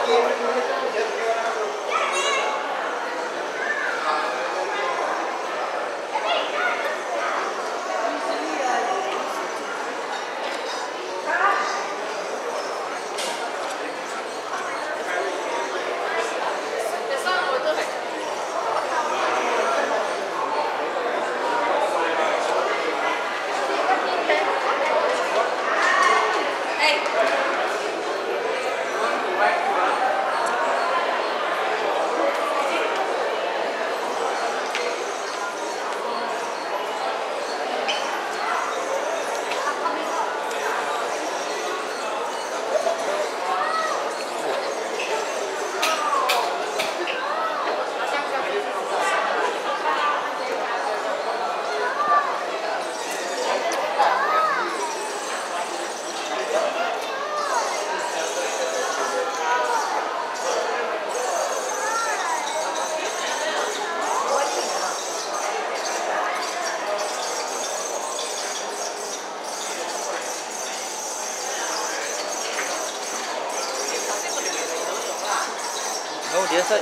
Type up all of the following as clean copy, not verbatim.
No, the other side.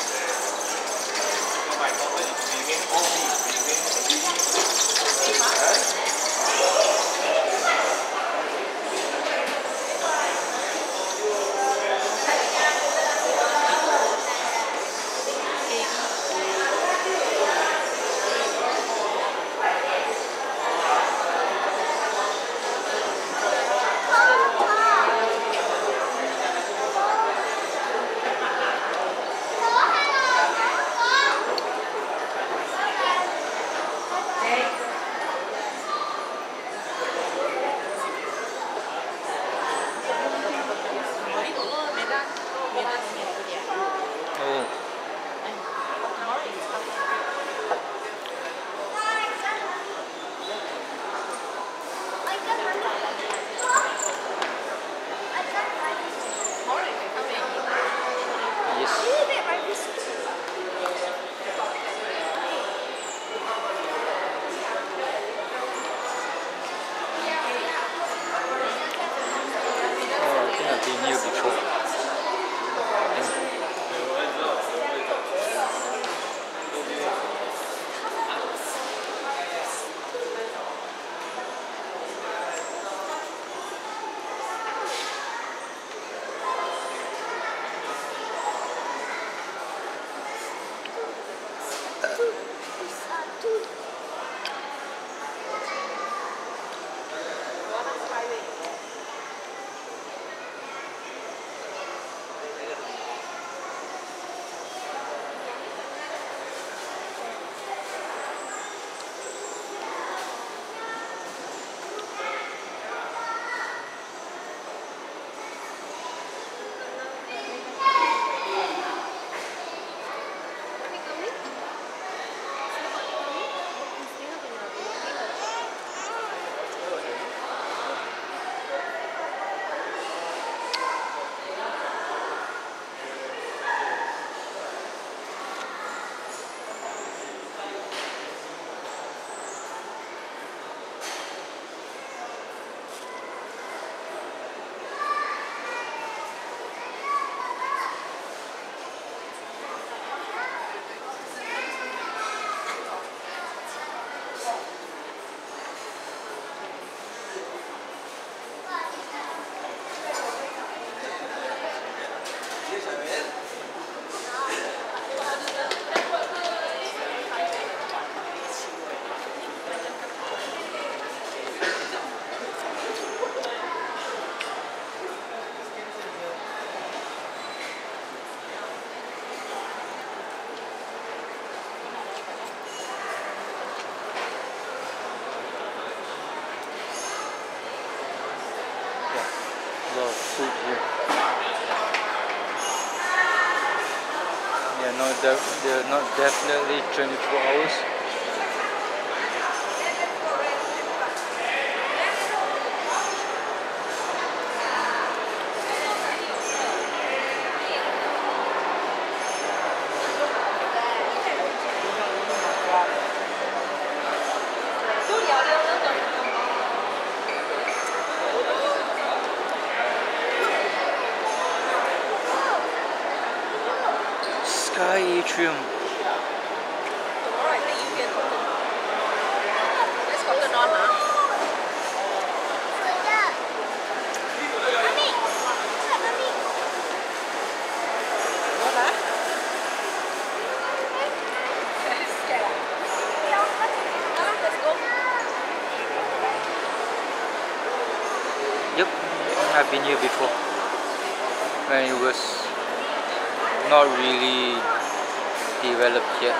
Food here. They're not definitely 24 hours. Sky Atrium. Tomorrow I think you can. Let's Cotton On, huh? What, huh? Scared, let's go. Yep, I've been here before. When it was not really developed yet.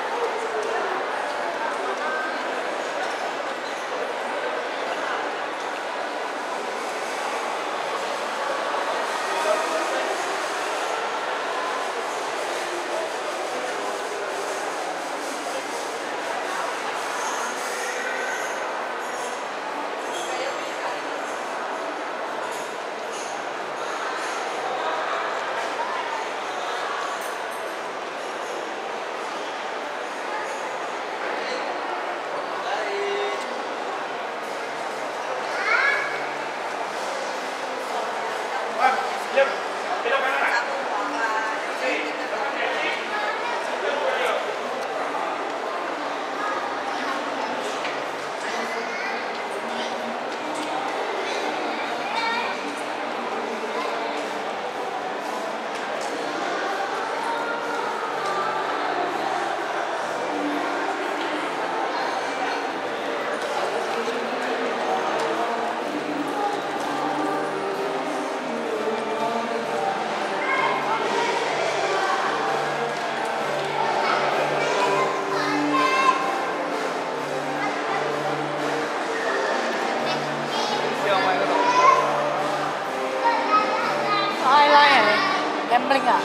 Eyeliner, gambling à?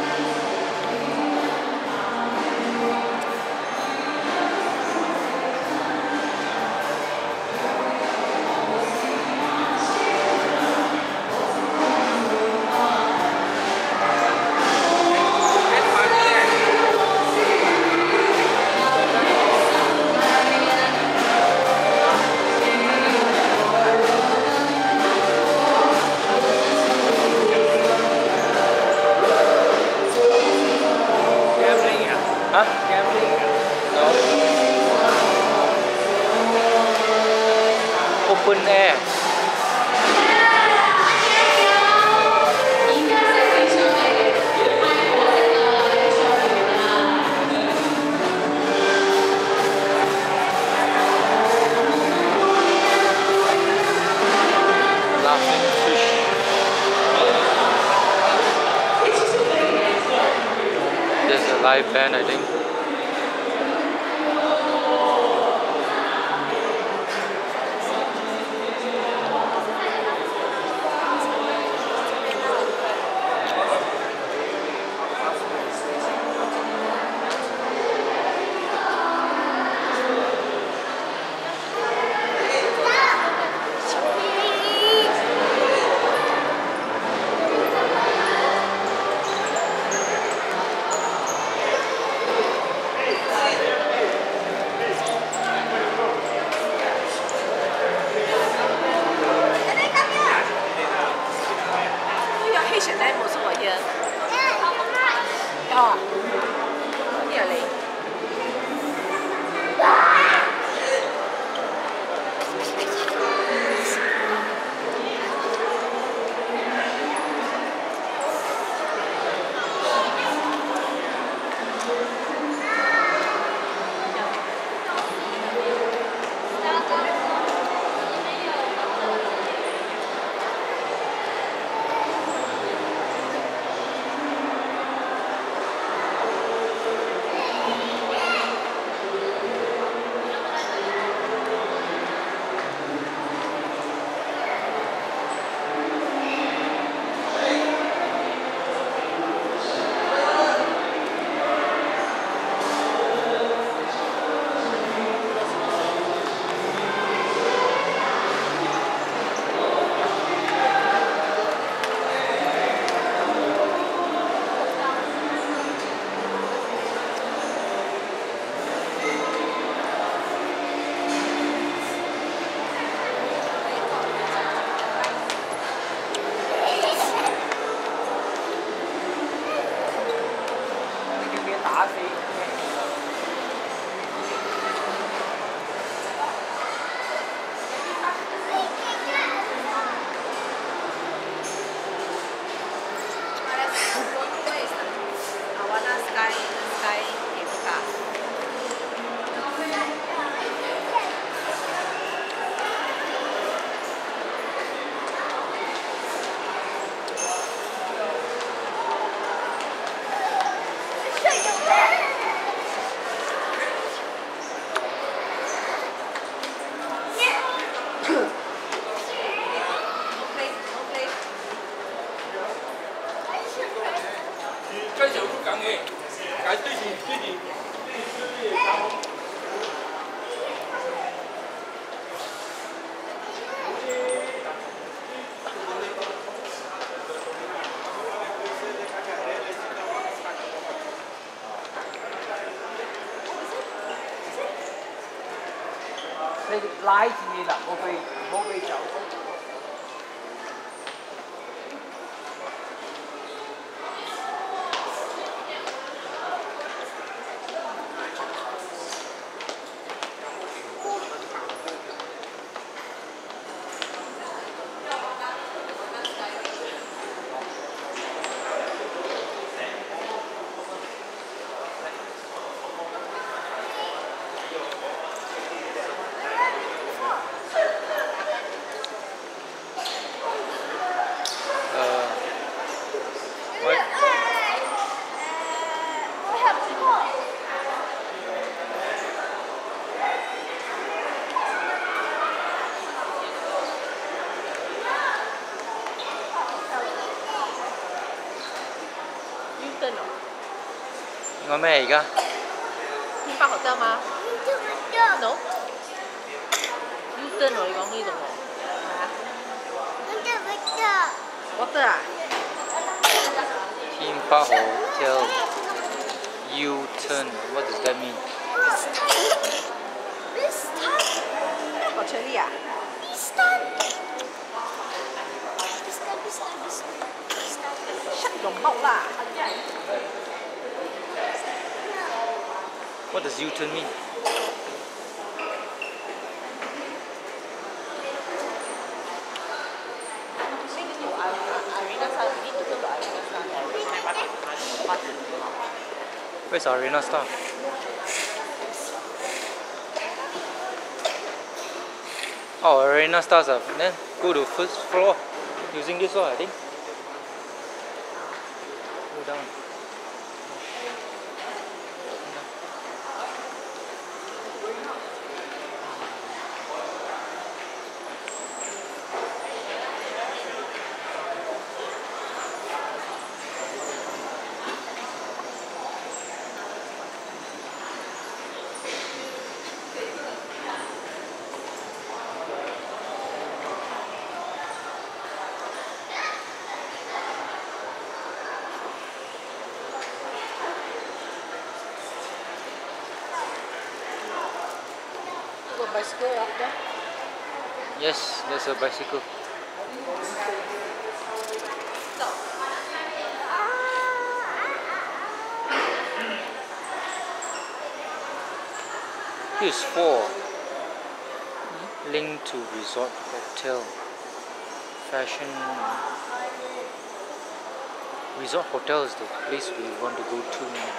Huh? No. Open air. Laughing fish. There's a live band, I think. H&M also are here. Oh, really? 你拉住啦，冇俾走。 我咩而家？ 天北學得嘛？No。U-turn 喎，你講呢度喎。係啊。我得啊。 Theme Park Hotel U-turn. What does that mean? 個出嚟啊？塞龍屋啦。 What does U-turn mean? Where's Arena Star? Oh, Arena Stars up. Then go to first floor using this one, I think. Go down. Bicycle up there? Yes, there's a bicycle. Here's 4. Link to Resort Hotel. Fashion. Resort Hotel is the place we want to go to now.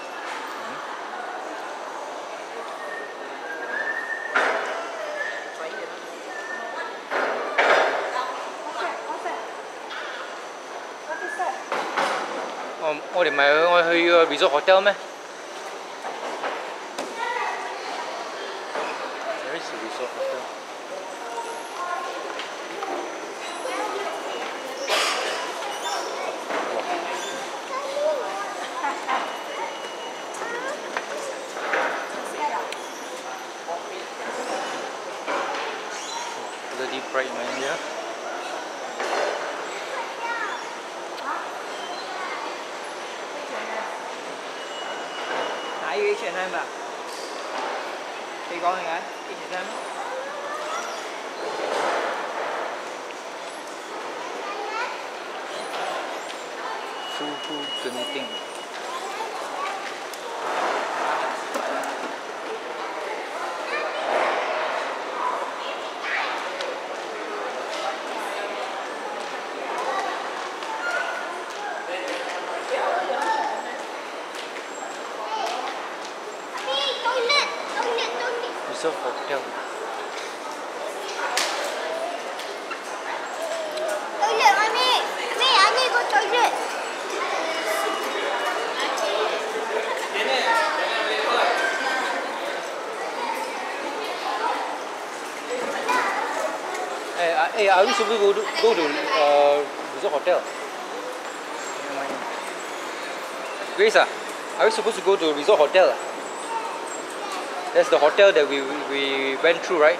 Oh, 我哋唔係我去個 Resort Hotel 咩？ Where is the Resort Hotel? Bloody bright man here. H&M 啊？你講係咪 H&M？ Fugu Genting. Resort Hotel. Toilet, Mami. Mami, I need to go toilet. Hey, are we supposed to go to Resort Hotel? Grace, are we supposed to go to Resort Hotel? That's the hotel that we went through, right?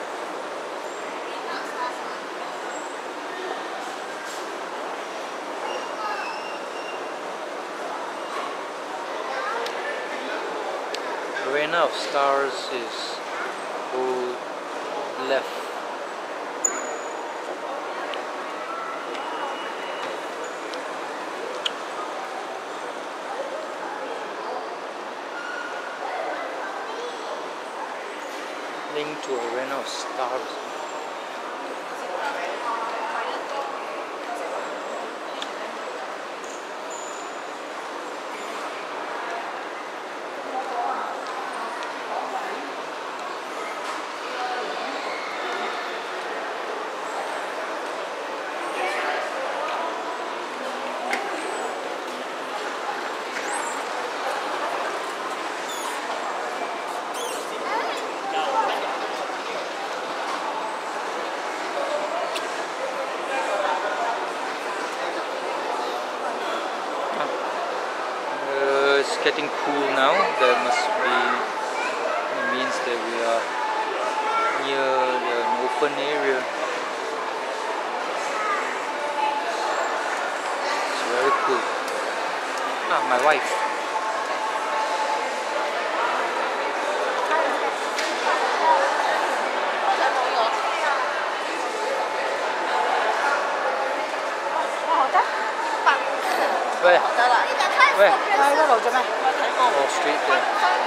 Arena of Stars is go left. Link to Arena of Stars. It's getting cool now. There must be, it means that we are near an open area. It's very cool. Ah, my wife. Where? Where? Oh, straight there.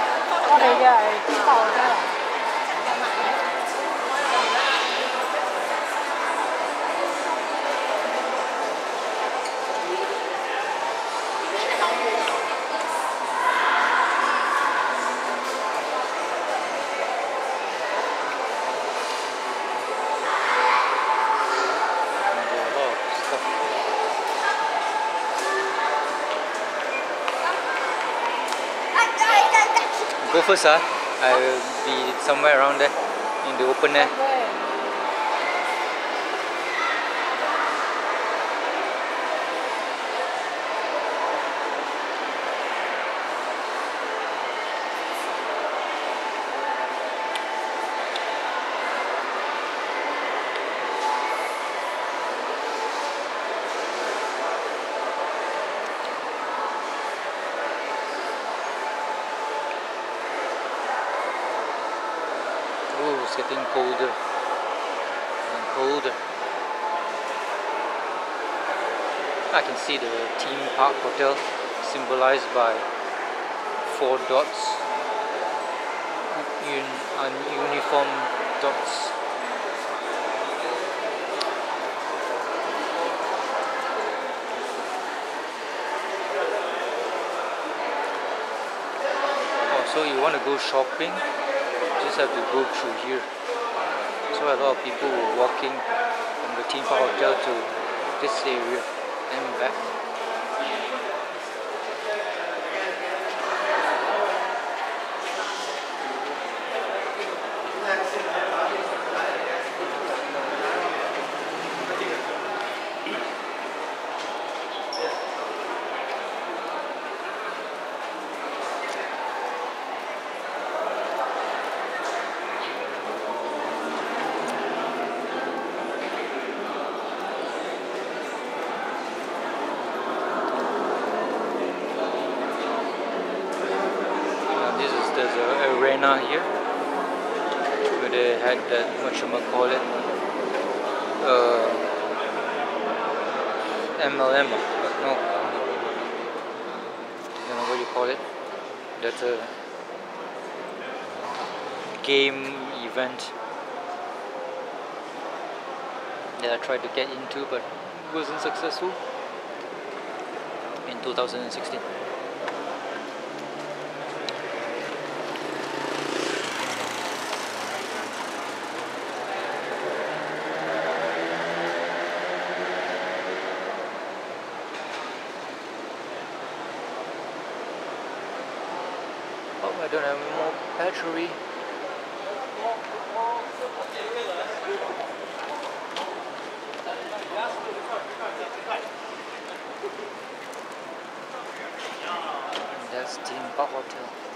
Go first, I will be somewhere around there in the open air. It's getting colder and colder. I can see the theme park hotel symbolized by 4 dots, uniform dots. Oh, so you want to go shopping? Just have to go through here. So a lot of people were walking from the theme park hotel to this area and back. There's an arena here where they had that, whatchamacallit, MLM, no, I don't know what you call it. That's a game event that I tried to get into but wasn't successful in 2016. I don't have any more battery. Theme Park Hotel.